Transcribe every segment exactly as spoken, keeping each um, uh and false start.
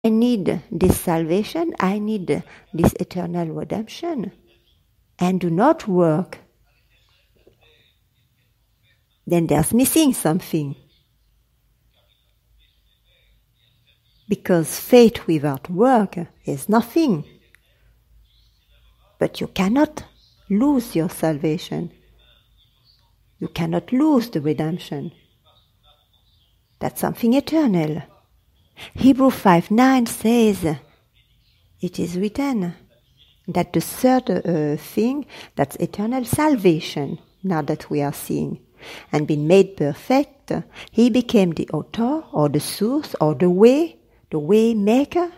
I need this salvation, I need this eternal redemption, and do not work, then there's missing something. Because faith without work is nothing. But you cannot lose your salvation. You cannot lose the redemption. That's something eternal. Hebrews five nine says, it is written that the third uh, thing, that's eternal salvation, now that we are seeing, and been made perfect, he became the author or the source or the way, the way maker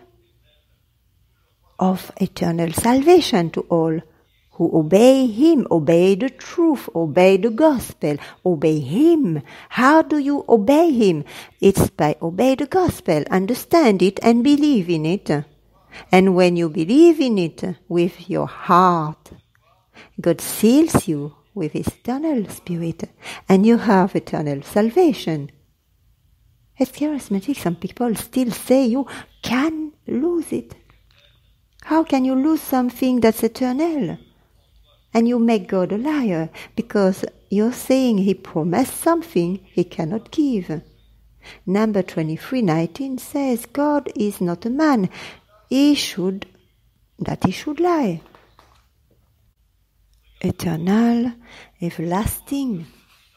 of eternal salvation to all who obey him, obey the truth, obey the gospel, obey him. How do you obey him? It's by obey the gospel, understand it and believe in it. And when you believe in it with your heart, God seals you with his eternal spirit and you have eternal salvation. As charismatic, some people still say you can lose it. How can you lose something that's eternal? And you make God a liar because you're saying he promised something he cannot give. Number twenty-three nineteen says God is not a man. He should, that he should lie. Eternal, everlasting.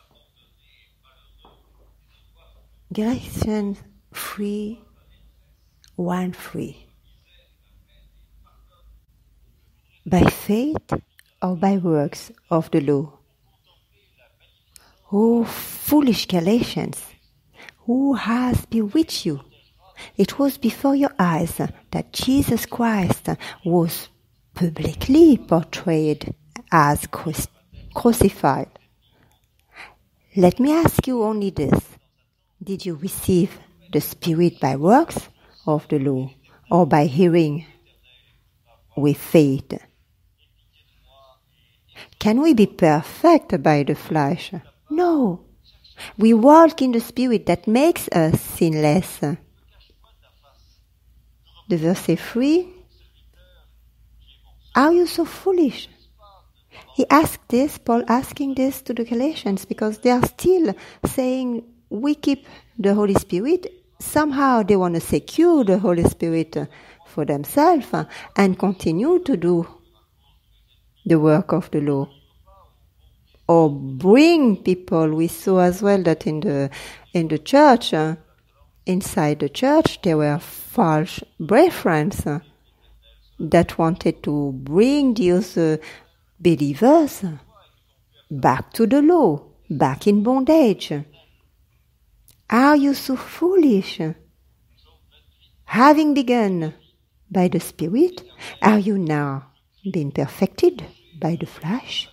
Galatians three, one, three. By faith or by works of the law? O foolish Galatians, who has bewitched you? It was before your eyes that Jesus Christ was publicly portrayed as crucified. Let me ask you only this. Did you receive the Spirit by works of the law or by hearing with faith? Can we be perfect by the flesh? No. We walk in the Spirit that makes us sinless. The verse three, are you so foolish? He asked this, Paul asking this to the Galatians, because they are still saying, we keep the Holy Spirit. Somehow they want to secure the Holy Spirit for themselves and continue to do the work of the law. Or bring people. We saw as well that in the in the church, uh, inside the church, there were false brethren uh, that wanted to bring those uh, believers back to the law, back in bondage. Are you so foolish? Having begun by the Spirit, are you now being perfected by the flesh?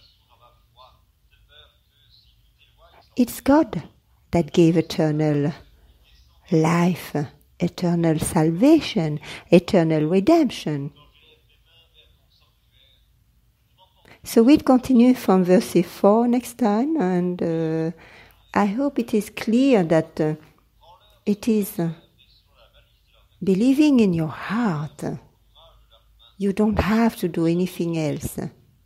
It's God that gave eternal life, eternal salvation, eternal redemption. So we'll continue from verse four next time, and uh, I hope it is clear that uh, it is uh, believing in your heart. You don't have to do anything else.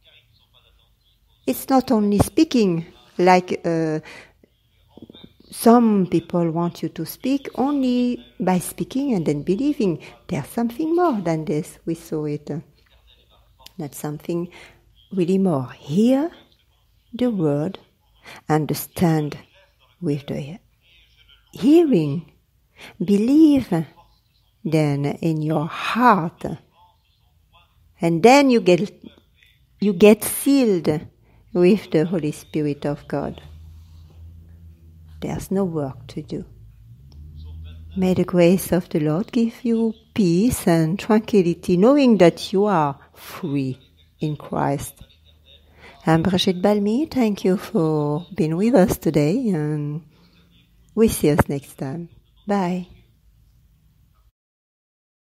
It's not only speaking like uh, some people want you to speak, only by speaking and then believing. There's something more than this. We saw it. That's something really more. Hear the word, understand with the hearing, believe then in your heart, and then you get you get sealed with the Holy Spirit of God. There's no work to do. May the grace of the Lord give you peace and tranquility, knowing that you are free in Christ. I'm Brigitte Balmy. Thank you for being with us today, and we see us next time. Bye.